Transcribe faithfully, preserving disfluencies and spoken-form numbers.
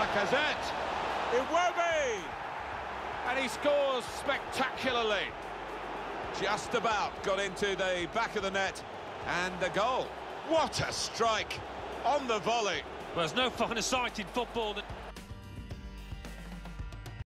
Lacazette. Iwobi. And he scores spectacularly. Just about got into the back of the net and the goal. What a strike on the volley. Well, there's no finer sight in football than...